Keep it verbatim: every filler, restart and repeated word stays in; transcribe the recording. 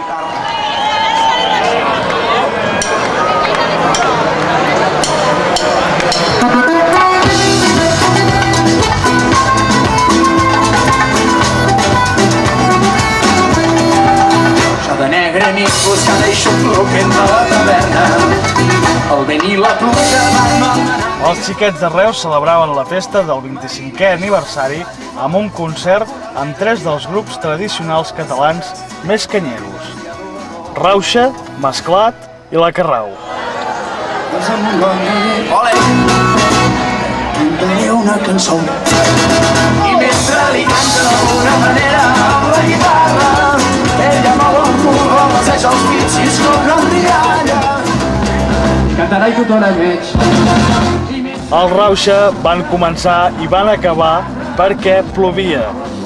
De negre nit buscant aixopluc entre la taverna, el vent i la pluja van malmenar. Els xiquets de Reus celebraven la festa del vint-i-cinquè aniversari amb un concert amb tres dels grups tradicionals catalans més canyeros: Rauxa, Mesclat i La Carrau. Ole! Cantaré una cançó i mentre li canta d'una manera amb la guitarra, ella mou el cul, passeja els pits i es corre amb rialla. Cantarà i tothom veig. Els Rauxa van començar i van acabar perquè plovia.